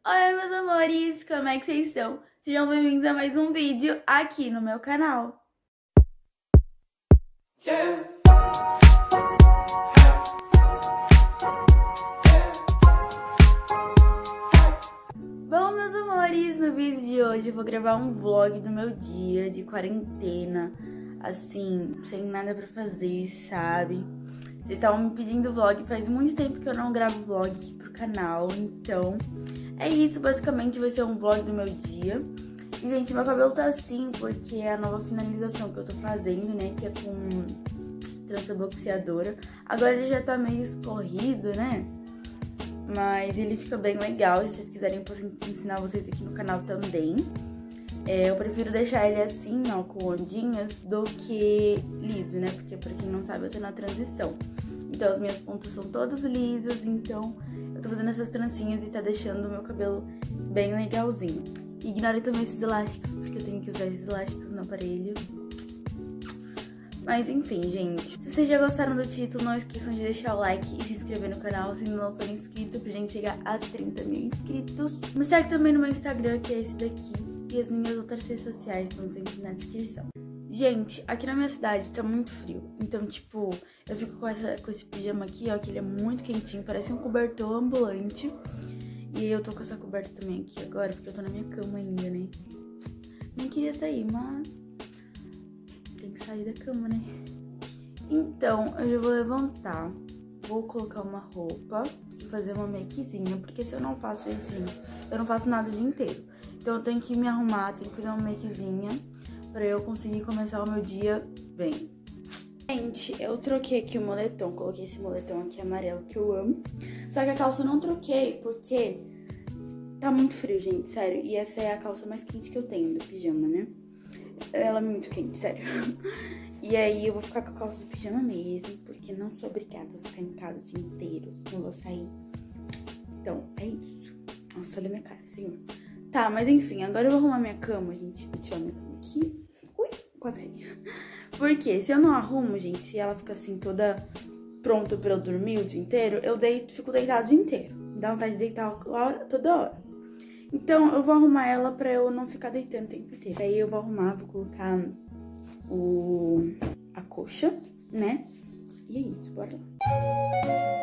Oi, meus amores, como é que vocês estão? Sejam bem-vindos a mais um vídeo aqui no meu canal. Bom, meus amores, no vídeo de hoje eu vou gravar um vlog do meu dia de quarentena, assim, sem nada pra fazer, sabe? Vocês estavam me pedindo vlog, faz muito tempo que eu não gravo vlog aqui pro canal, então é isso, basicamente vai ser um vlog do meu dia. E, gente, meu cabelo tá assim porque é a nova finalização que eu tô fazendo, né, que é com trança boxeadora. Agora ele já tá meio escorrido, né, mas ele fica bem legal. Se vocês quiserem, eu posso ensinar vocês aqui no canal também. Eu prefiro deixar ele assim, ó, com ondinhas, do que liso, né? Porque, pra quem não sabe, eu tô na transição. Então, as minhas pontas são todas lisas, então eu tô fazendo essas trancinhas e tá deixando o meu cabelo bem legalzinho. Ignorem também esses elásticos, porque eu tenho que usar esses elásticos no aparelho. Mas, enfim, gente. Se vocês já gostaram do título, não esqueçam de deixar o like e se inscrever no canal se não for inscrito, pra gente chegar a 30 mil inscritos. Me segue também no meu Instagram, que é esse daqui. E as minhas outras redes sociais estão sempre na descrição. Gente, aqui na minha cidade tá muito frio. Então, tipo, eu fico com esse pijama aqui, ó, que ele é muito quentinho. Parece um cobertor ambulante. E eu tô com essa coberta também aqui agora, porque eu tô na minha cama ainda, né? Nem queria sair, mas tem que sair da cama, né? Então, eu já vou levantar. Vou colocar uma roupa e fazer uma makezinha. Porque se eu não faço isso, gente, eu não faço nada o dia inteiro. Então eu tenho que me arrumar, tenho que fazer uma makezinha pra eu conseguir começar o meu dia bem. Gente, eu troquei aqui o moletom, coloquei esse moletom aqui amarelo que eu amo. Só que a calça eu não troquei porque tá muito frio, gente, sério. E essa é a calça mais quente que eu tenho do pijama, né? Ela é muito quente, sério. E aí eu vou ficar com a calça do pijama mesmo, porque não sou obrigada a ficar em casa o dia inteiro, não vou sair. Então, é isso. Nossa, olha a minha cara, senhor. Tá, mas enfim, agora eu vou arrumar minha cama, gente. Vou tirar minha cama aqui. Ui, quase caí. Porque se eu não arrumo, gente, se ela fica assim toda pronta pra eu dormir o dia inteiro, eu fico deitada o dia inteiro. Me dá vontade de deitar toda hora. Então eu vou arrumar ela pra eu não ficar deitando o tempo inteiro. Aí eu vou arrumar, vou colocar a coxa, né? E é isso, bora lá.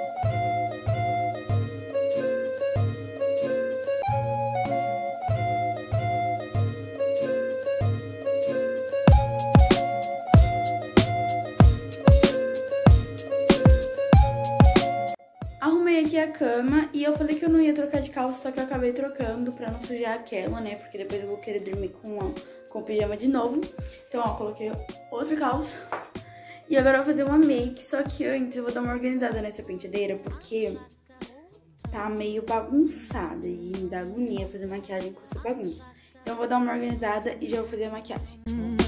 Arrumei aqui a cama e eu falei que eu não ia trocar de calça, só que eu acabei trocando pra não sujar aquela, né? Porque depois eu vou querer dormir com o pijama de novo. Então, ó, coloquei outra calça. E agora eu vou fazer uma make, só que antes eu vou dar uma organizada nessa penteadeira, porque tá meio bagunçada e me dá agonia fazer maquiagem com essa bagunça. Então eu vou dar uma organizada e já vou fazer a maquiagem.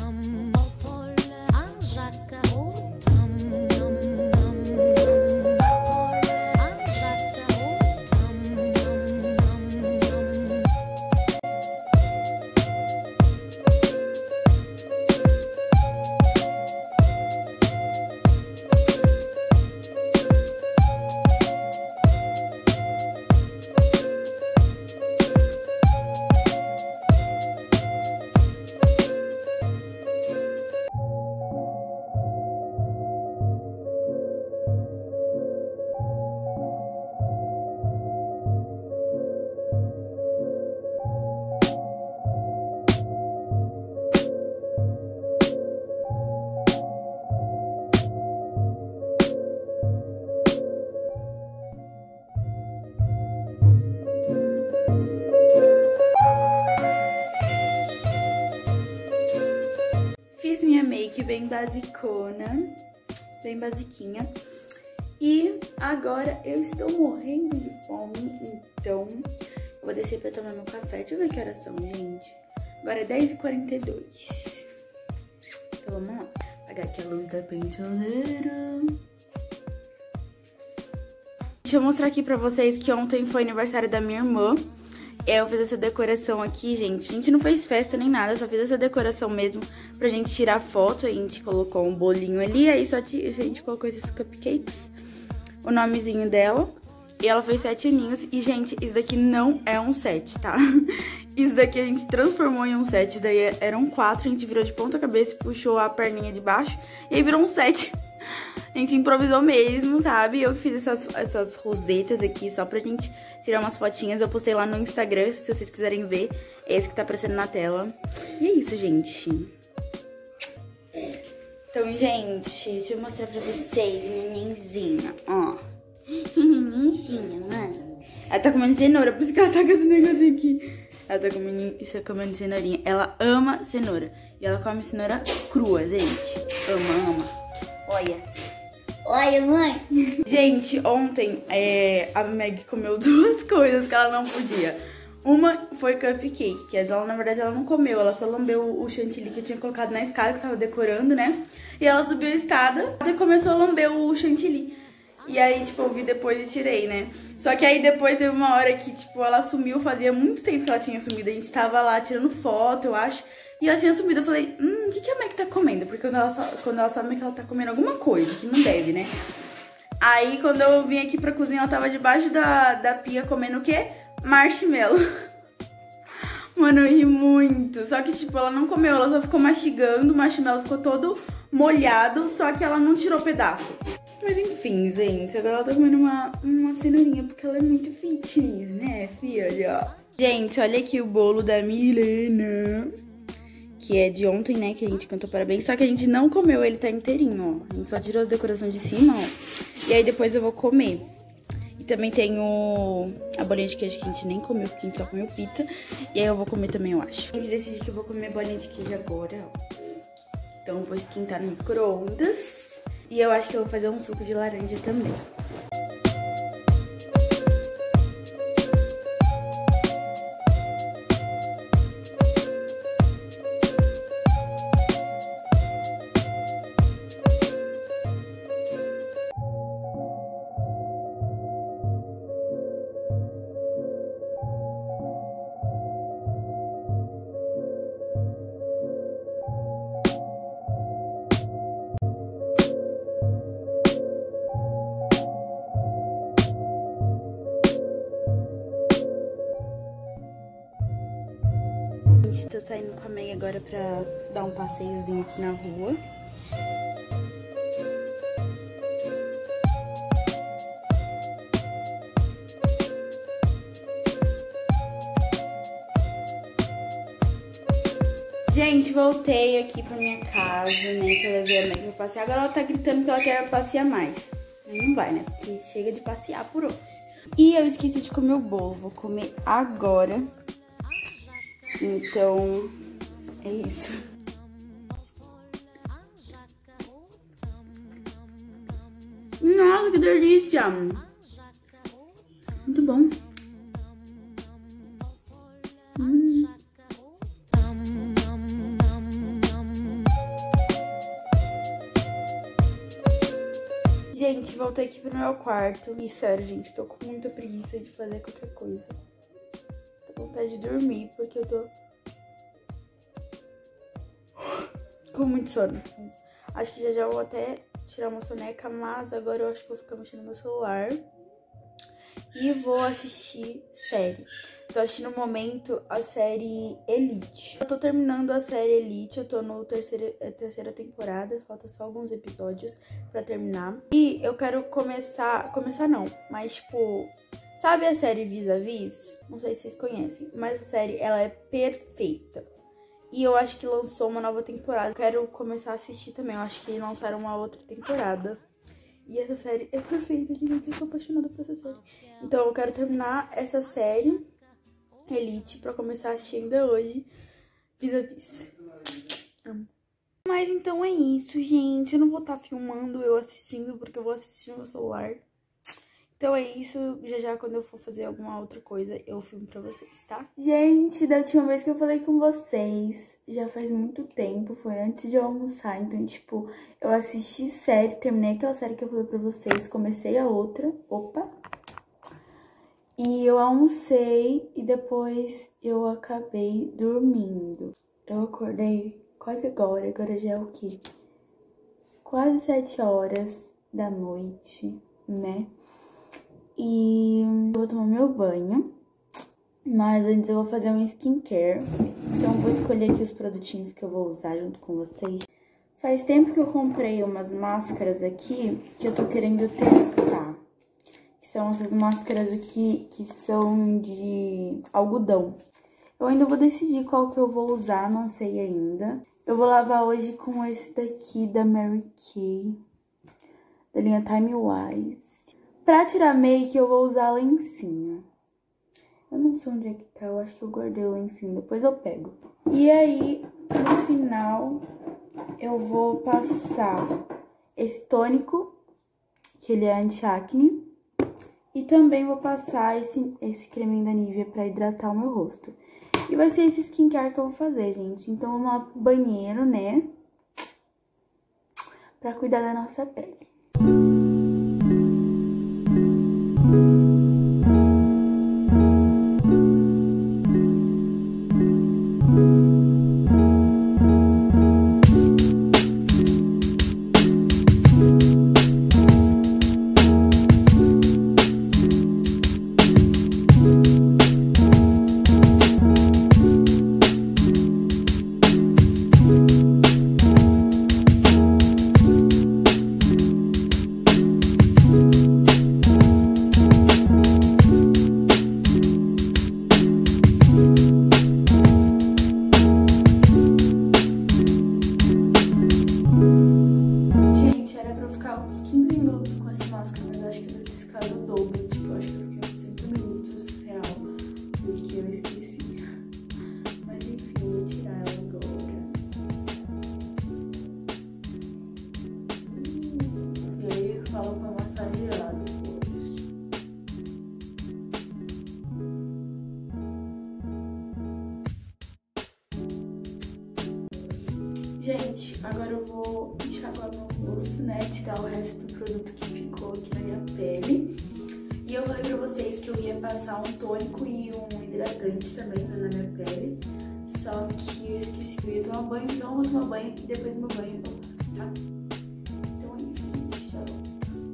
Make bem basicona, bem basiquinha. E agora eu estou morrendo de fome, então eu vou descer pra tomar meu café. Deixa eu ver que horas são, gente. Agora é 10h42. Então vamos lá. Apagar aqui a luz da penteadeira. Deixa eu mostrar aqui pra vocês que ontem foi aniversário da minha irmã. Eu fiz essa decoração aqui, gente. A gente não fez festa nem nada, só fiz essa decoração mesmo pra gente tirar foto. A gente colocou um bolinho ali, aí só a gente colocou esses cupcakes, o nomezinho dela. E ela fez 7 aninhos. E, gente, isso daqui não é um 7, tá? Isso daqui a gente transformou em um 7. Isso daí eram 4, a gente virou de ponta cabeça, puxou a perninha de baixo. E aí virou um 7. A gente improvisou mesmo, sabe? Eu que fiz essas rosetas aqui só pra gente tirar umas fotinhas. Eu postei lá no Instagram, se vocês quiserem ver. É esse que tá aparecendo na tela. E é isso, gente. Então, gente, deixa eu mostrar pra vocês, nenenzinha, ó. Nenenzinha, mano. Ela tá comendo cenoura, por isso que ela tá com esse negócio aqui. Ela tá comendo cenourinha. Ela ama cenoura. E ela come cenoura crua, gente. Ama. Olha. Olha, mãe. Gente, ontem a Meg comeu 2 coisas que ela não podia. Uma foi cupcake, que ela, na verdade, ela não comeu. Ela só lambeu o chantilly que eu tinha colocado na escada, que eu tava decorando, né? E ela subiu a escada e começou a lamber o chantilly. E aí, tipo, eu vi depois e tirei, né? Só que aí depois teve uma hora que, tipo, ela sumiu. Fazia muito tempo que ela tinha sumido. A gente tava lá tirando foto, eu acho. E ela tinha sumido. Eu falei, o que a Meg tá comendo? Porque quando ela some que ela tá comendo alguma coisa, que não deve, né? Aí, quando eu vim aqui pra cozinha, ela tava debaixo da pia comendo o quê? Marshmallow. Mano, eu ri muito. Só que, tipo, ela não comeu, ela só ficou mastigando. O marshmallow ficou todo molhado, só que ela não tirou pedaço. Mas enfim, gente, agora ela tá comendo uma cenourinha, porque ela é muito fitness, né, filha? Gente, olha aqui o bolo da Milena, que é de ontem, né, que a gente cantou parabéns. Só que a gente não comeu, ele tá inteirinho, ó. A gente só tirou as decorações de cima, ó. E aí depois eu vou comer. E também tem a bolinha de queijo que a gente nem comeu, porque a gente só comeu pizza. E aí eu vou comer também, eu acho. A gente decidiu que eu vou comer bolinha de queijo agora, ó. Então eu vou esquentar no micro-ondas. E eu acho que eu vou fazer um suco de laranja também. A gente tá saindo com a Meg agora pra dar um passeiozinho aqui na rua. Gente, voltei aqui pra minha casa, né, que eu levei a Meg pra passear. Agora ela tá gritando que ela quer passear mais. Não vai, né, porque chega de passear por hoje. E eu esqueci de comer o bolo, vou comer agora. Então, é isso. Nossa, que delícia! Muito bom. Gente, voltei aqui pro meu quarto. E sério, gente, tô com muita preguiça de fazer qualquer coisa. Tô com vontade de dormir, porque eu tô com muito sono. Acho que já vou até tirar uma soneca, mas agora eu acho que vou ficar mexendo no meu celular. E vou assistir série. Tô assistindo no momento a série Elite. Eu tô terminando a série Elite, eu tô na terceira temporada, falta só alguns episódios pra terminar. E eu quero começar não, mas tipo, sabe a série Vis-a-Vis? Não sei se vocês conhecem, mas a série, ela é perfeita. E eu acho que lançou uma nova temporada. Eu quero começar a assistir também, eu acho que lançaram uma outra temporada. E essa série é perfeita, gente, eu sou apaixonada por essa série. Então eu quero terminar essa série Elite pra começar a assistir ainda hoje Vis-a-Vis. Amo. Mas então é isso, gente. Eu não vou estar filmando eu assistindo, porque eu vou assistir no meu celular. Então é isso, já quando eu for fazer alguma outra coisa, eu filmo pra vocês, tá? Gente, da última vez que eu falei com vocês, já faz muito tempo, foi antes de eu almoçar. Então, tipo, eu assisti série, terminei aquela série que eu falei pra vocês, comecei a outra, e eu almocei e depois eu acabei dormindo. Eu acordei quase agora já é o quê? Quase 7 horas da noite, né? E eu vou tomar meu banho. Mas antes eu vou fazer um skincare. Então eu vou escolher aqui os produtinhos que eu vou usar junto com vocês. Faz tempo que eu comprei umas máscaras aqui que eu tô querendo testar. São essas máscaras aqui que são de algodão. Eu ainda vou decidir qual que eu vou usar, não sei ainda. Eu vou lavar hoje com esse daqui da Mary Kay, da linha Time Wise. Pra tirar make eu vou usar lencinho. Eu não sei onde é que tá, eu acho que eu guardei o lencinho, depois eu pego. E aí, no final, eu vou passar esse tônico, que ele é anti-acne. E também vou passar esse creminho da Nivea pra hidratar o meu rosto. E vai ser esse skincare que eu vou fazer, gente. Então vamos lá pro banheiro, né? Pra cuidar da nossa pele. Gente, agora eu vou enxaguar meu rosto, né? Tirar o resto do produto que ficou aqui na minha pele. E eu falei pra vocês que eu ia passar um tônico e um hidratante também na minha pele. Só que eu esqueci que eu ia tomar banho, então eu vou tomar banho e depois do meu banho eu passo, tá? Então é isso, gente. Já volto.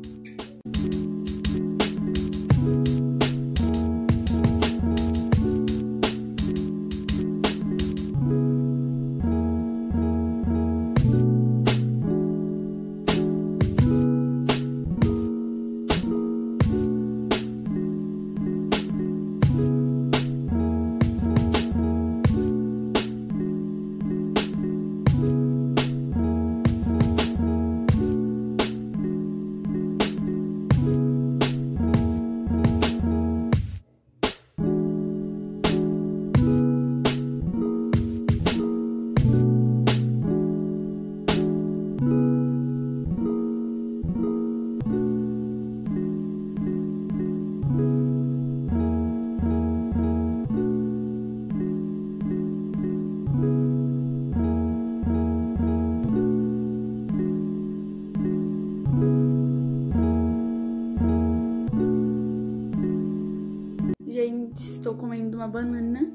Gente, estou comendo uma banana.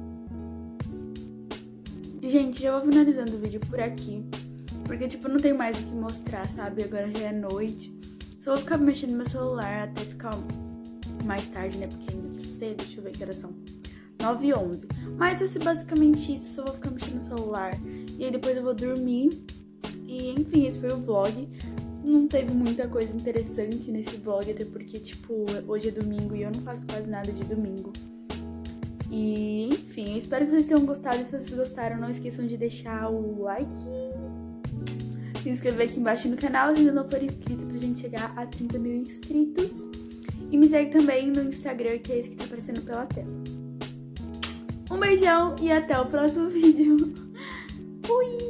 Gente, já vou finalizando o vídeo por aqui. Porque, tipo, não tenho mais o que mostrar, sabe? Agora já é noite. Só vou ficar mexendo no meu celular até ficar mais tarde, né? Porque ainda tá cedo. Deixa eu ver que horas são. 9h11. Mas vai ser basicamente isso. Só vou ficar mexendo no celular. E aí depois eu vou dormir. E, enfim, esse foi o vlog. Não teve muita coisa interessante nesse vlog, até porque, tipo, hoje é domingo e eu não faço quase nada de domingo. E, enfim, eu espero que vocês tenham gostado. E se vocês gostaram, não esqueçam de deixar o like, se inscrever aqui embaixo no canal se ainda não for inscrito, pra gente chegar a 30 mil inscritos. E me segue também no Instagram, que é esse que tá aparecendo pela tela. Um beijão e até o próximo vídeo. Fui!